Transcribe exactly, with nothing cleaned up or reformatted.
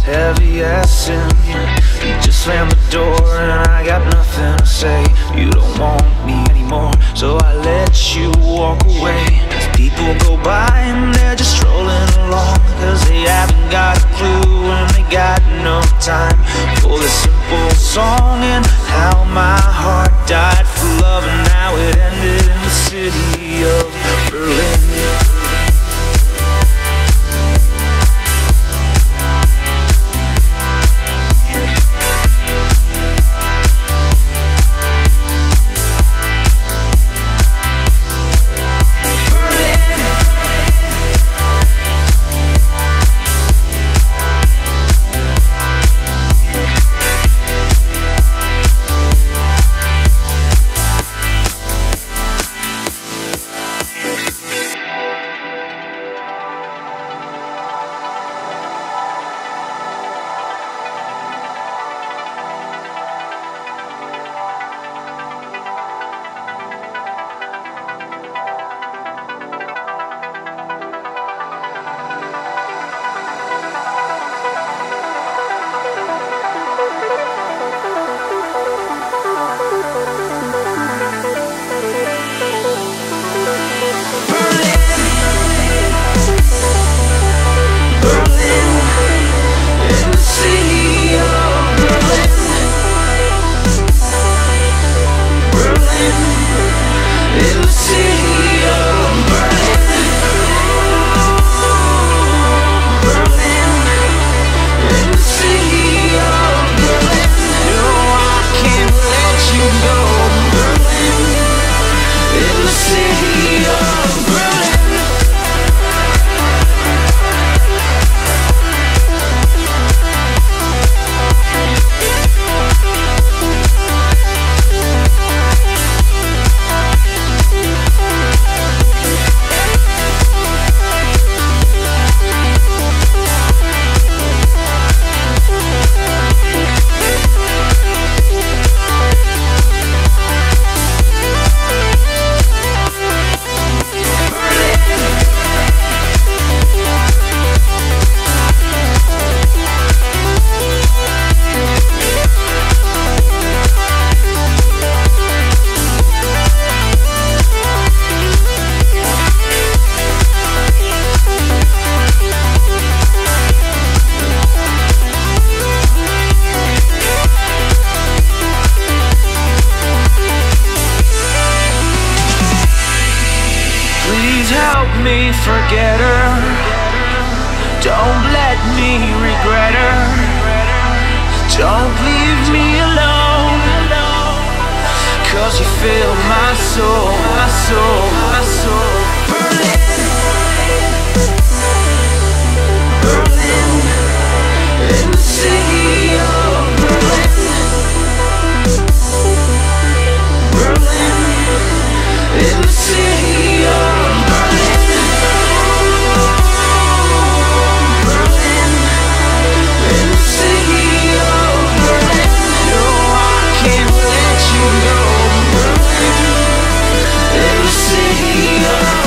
heavy as sin. You just slammed the door and I got nothing to say. You don't want me anymore, so I let you walk away. As people go by and they're just strolling along, cause they haven't got a clue and they got no time for this simple song. And how my heart died for love, and now it ended in the city of Berlin. Help me forget her, don't let me regret her, don't leave me alone, cause you fill my soul, my soul, my soul. Berlin, Berlin, in the city of Berlin, Berlin, in the city of city of